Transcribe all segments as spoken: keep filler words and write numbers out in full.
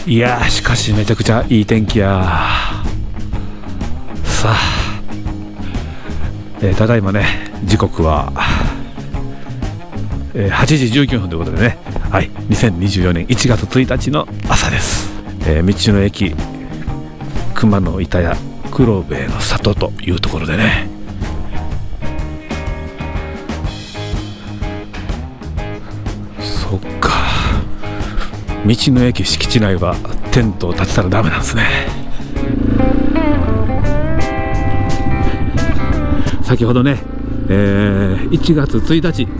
いやー、しかしめちゃくちゃいい天気や。さあ、えー、ただいまね、時刻は、えー、はちじじゅうきゅうふんということでね、はい、にせんにじゅうよねんいちがつついたちの朝です。えー、道の駅熊野板屋黒兵衛の里というところでね、そっか、道の駅敷地内はテントを立てたらダメなんですね。先ほどね、えー、いちがつついたち、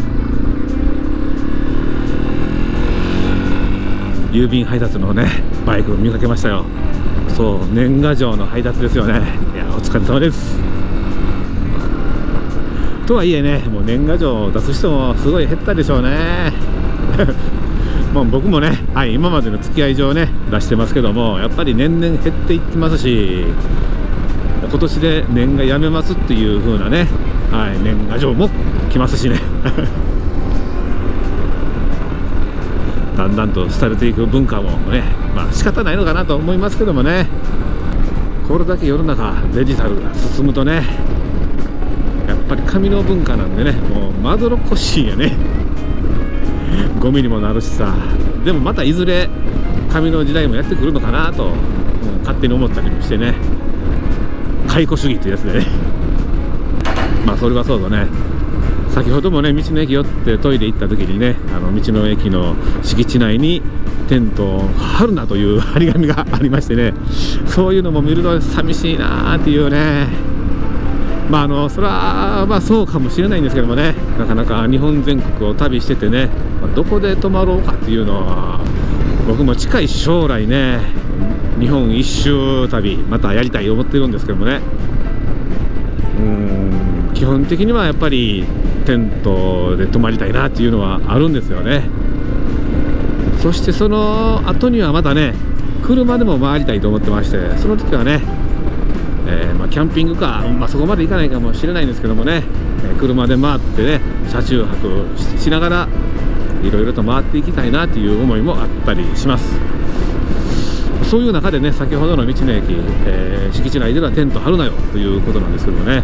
郵便配達のねバイクを見かけましたよ。そう、年賀状の配達ですよね。いや、お疲れ様です。とはいえね、もう年賀状を出す人もすごい減ったでしょうね。まあ僕もね、はい、今までの付き合い上ね出してますけども、やっぱり年々減っていってますし、今年で年賀やめますっていう風なね、はい、年賀状も来ますしね。だんだんと廃れていく文化もね、まあ仕方ないのかなと思いますけどもね。これだけ世の中デジタルが進むとね、やっぱり紙の文化なんでね、もうまどろっこしいよね。ゴミにもなるしさ。でもまたいずれ紙の時代もやってくるのかなと、うん、勝手に思ったりもしてね。解雇主義っていうやつでね。まあそれはそうだね。先ほどもね、道の駅寄ってトイレ行った時にね、あの道の駅の敷地内にテントを張るなという張り紙がありましてね、そういうのも見ると寂しいなーっていうね。まああのそれはまあそうかもしれないんですけどもね、なかなか日本全国を旅しててね、どこで泊まろうかっていうのは僕も近い将来ね、日本一周旅またやりたいと思ってるんですけどもね、うーん、基本的にはやっぱりテントで泊まりたいなっていうのはあるんですよね。そしてその後にはまたね、車でも回りたいと思ってまして、その時はね、えーまあ、キャンピングカー、まあ、そこまで行かないかもしれないんですけどもね、えー、車で回ってね、車中泊 し, しながらいろいろと回っていきたいなという思いもあったりします。そういう中でね、先ほどの道の駅、えー、敷地内ではテント張るなよということなんですけどもね、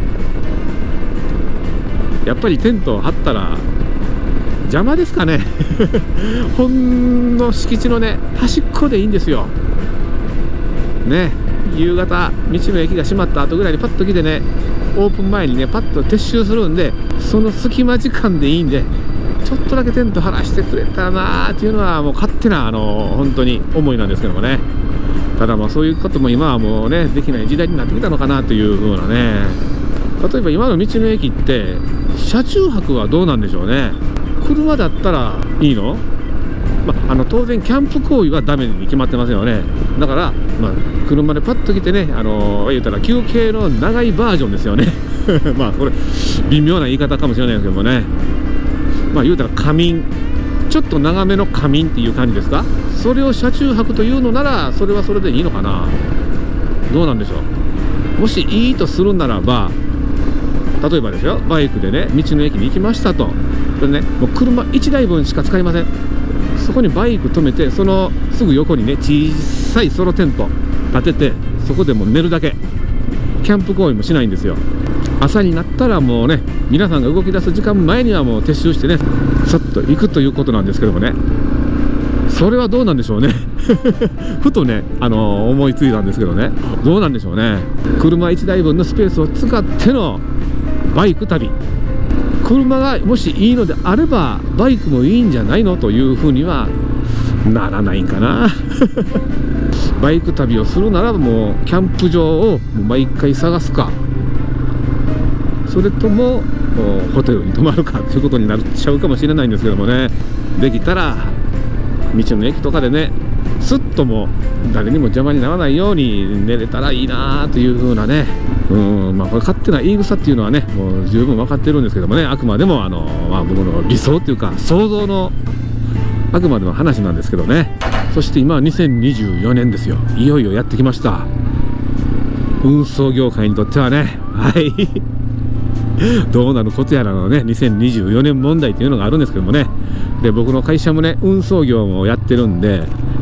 やっぱりテントを張ったら邪魔ですかね。ほんの敷地のね端っこでいいんですよね。夕方道の駅が閉まった後ぐらいにパッと来てね、オープン前にねパッと撤収するんで、その隙間時間でいいんで、ちょっとだけテント張らしてくれたらなーっていうのはもう勝手なあの本当に思いなんですけどもね。ただまあそういうことも今はもうねできない時代になってきたのかなという風なね。例えば今の道の駅って車中泊はどうなんでしょうね。車だったらいいの？まあ、あの当然キャンプ行為はダメに決まってますよね。だから、まあ、車でパッと来てね、あのー、言うたら休憩の長いバージョンですよね。まあこれ微妙な言い方かもしれないですけどもね、まあ言うたら仮眠、ちょっと長めの仮眠っていう感じですか。それを車中泊というのならそれはそれでいいのかな。どうなんでしょう。もしいいとするならば、例えばですよ、バイクでね道の駅に行きましたと。これね、もう車いちだいぶんしか使いません。そこにバイク止めて、そのすぐ横にね小さいソロテント立てて、そこでもう寝るだけ。キャンプ行為もしないんですよ。朝になったらもうね、皆さんが動き出す時間前にはもう撤収してね、さっと行くということなんですけどもね、それはどうなんでしょうね。ふとね、あのー、思いついたんですけどね、どうなんでしょうね。車いちだいぶんのスペースを使ってのバイク旅。車がもしいいのであればバイクもいいんじゃないのというふうにはならないんかな。バイク旅をするならもうキャンプ場を毎回探すか、それともホテルに泊まるかということになっちゃうかもしれないんですけどもね。できたら道の駅とかでね、すっともう誰にも邪魔にならないように寝れたらいいなというふうなね。うん、まあこれ勝手な言い草っていうのはねもう十分分かってるんですけどもね、あくまでもあの、まあ、僕の理想っていうか想像のあくまでも話なんですけどね。そして今はにせんにじゅうよねんですよ。いよいよやってきました。運送業界にとってはね、はいどうなることやらのねにせんにじゅうよねん問題というのがあるんですけどもね。で僕の会社もね運送業もやってるんで、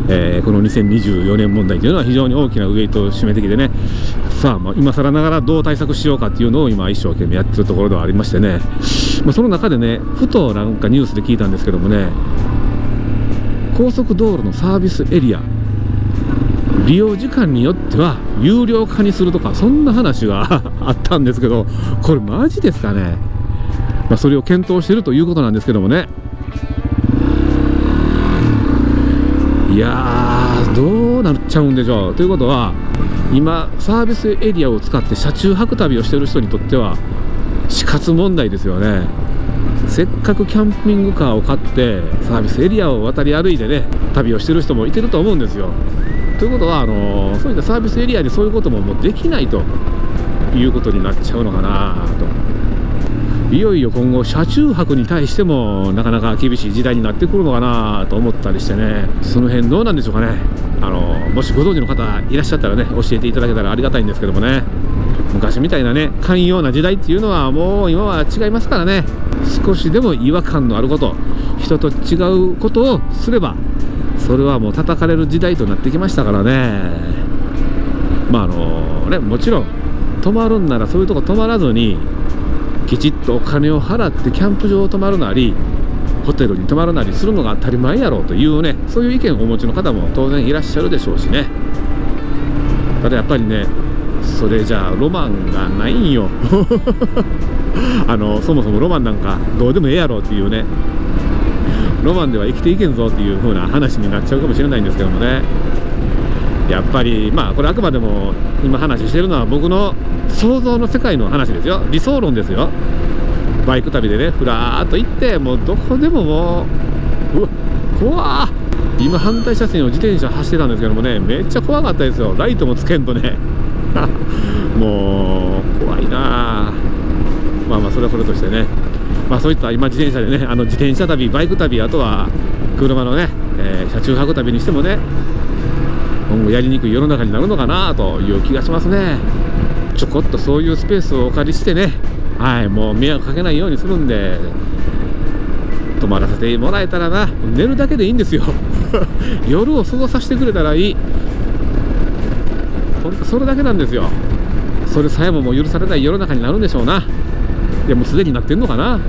えー、このにせんにじゅうよねん問題というのは非常に大きなウエイトを占めてきてね、さあ、まあ、今更ながらどう対策しようかっていうのを今一生懸命やってるところではありましてね、まあ、その中でねふとなんかニュースで聞いたんですけどもね、高速道路のサービスエリア利用時間によっては有料化にするとか、そんな話があったんですけど、これマジですかね。まあ、それを検討しているということなんですけどもね。いやー、どうなっちゃうんでしょう。ということは今サービスエリアを使って車中泊旅をしている人にとっては死活問題ですよね。せっかくキャンピングカーを買ってサービスエリアを渡り歩いてね旅をしてる人もいてると思うんですよ。ということはあのー、そういったサービスエリアでそういうことももうできないということになっちゃうのかなと。いよいよ今後車中泊に対してもなかなか厳しい時代になってくるのかなと思ったりしてね、その辺どうなんでしょうかね。あのー、もしご存知の方いらっしゃったらね教えていただけたらありがたいんですけどもね、昔みたいなね寛容な時代っていうのはもう今は違いますからね。少しでも違和感のあること、人と違うことをすればそれはもう叩かれる時代となってきましたからね。まああのねもちろん泊まるんならそういうとこ泊まらずにきちっとお金を払ってキャンプ場を泊まるなりホテルに泊まるなりするのが当たり前やろうというね、そういう意見をお持ちの方も当然いらっしゃるでしょうしね。ただやっぱりねそれじゃあロマンがないんよあのそもそもロマンなんかどうでもええやろうっていうね、ロマンでは生きていけんぞっていう風な話になっちゃうかもしれないんですけどもね。やっぱりまあこれあくまでも今話してるのは僕の想像の世界の話ですよ。理想論ですよ。バイク旅でねふらーっと行ってもうどこでももううわ怖ー、今反対車線を自転車走ってたんですけどもね、めっちゃ怖かったですよ。ライトもつけんとねもう怖いな。まあまあそれはそれとしてね、まあそういった今自転車でねあの自転車旅バイク旅あとは車のね、えー、車中泊旅にしてもね今後やりにくい世の中になるのかなという気がしますね。ちょこっとそういうスペースをお借りしてね、はい、もう迷惑かけないようにするんで泊まらせてもらえたらな。寝るだけでいいんですよ夜を過ごさせてくれたらいい、ほんとそれだけなんですよ。それさえももう許されない世の中になるんでしょうな。でもすでになってんのかな。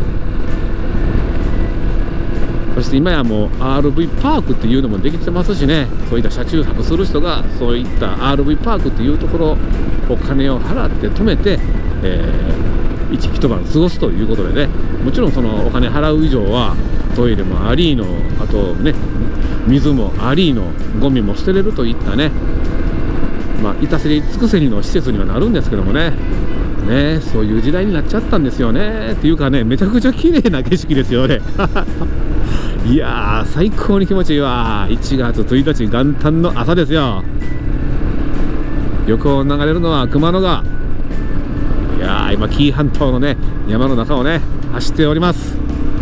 そして今やもう アールブイ パークっていうのもできてますしね、そういった車中泊する人がそういった アールブイ パークっていうところお金を払って泊めて、えー、一一晩過ごすということでね、もちろんそのお金払う以上はトイレもありの、あとね水もありの、ゴミも捨てれるといったね、まあ至せり尽くせりの施設にはなるんですけどもね、ねそういう時代になっちゃったんですよね。っていうかねめちゃくちゃ綺麗な景色ですよねいやー最高に気持ちいいわ。いちがつついたち元旦の朝ですよ。横を流れるのは熊野川。いやー今紀伊半島のね山の中をね走っております。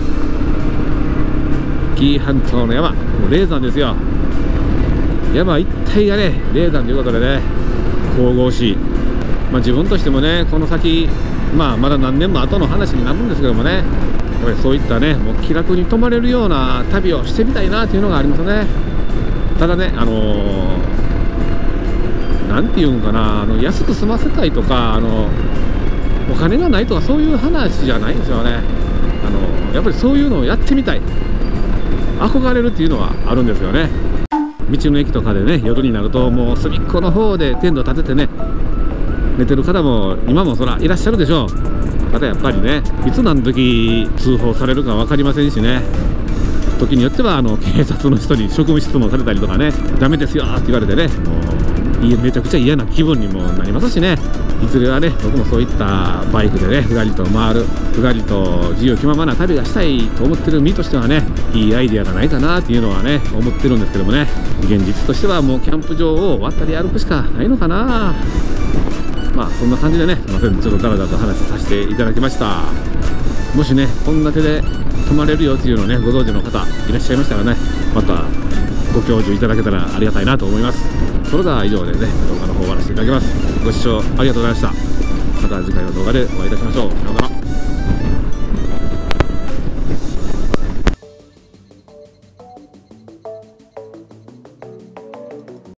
紀伊半島の山もう霊山ですよ。山一帯がね霊山ということでね神々しい。まあ自分としてもねこの先まあまだ何年も後の話になるんですけどもね、これそういったねもう気楽に泊まれるような旅をしてみたいなというのがありますね。ただねあのー、なんていうんかな、あの安く済ませたいとかあのお金がないとかそういう話じゃないんですよね。あのやっぱりそういうのをやってみたい、憧れるっていうのはあるんですよね。道の駅とかでね夜になるともう隅っこの方でテント立ててね寝てる方も今もそらいらっしゃるでしょう。ただやっぱりねいつ何時通報されるか分かりませんしね、時によってはあの警察の人に職務質問されたりとかね、ダメですよって言われてねもういめちゃくちゃ嫌な気分にもなりますしね。いずれはね僕もそういったバイクでねふらりと回るふらりと自由気ままな旅がしたいと思ってる身としてはねいいアイデアがないかなっていうのはね思ってるんですけどもね、現実としてはもうキャンプ場を渡り歩くしかないのかな。まあそんな感じでね、すいませんちょっとダラダラと話させていただきました。もしねこんな手で泊まれるよっていうのをねご存知の方いらっしゃいましたらねまたご教授いただけたらありがたいなと思います。それでは以上でね動画の方終わらせていただきます。ご視聴ありがとうございました。また次回の動画でお会いいたしましょう。さようなら。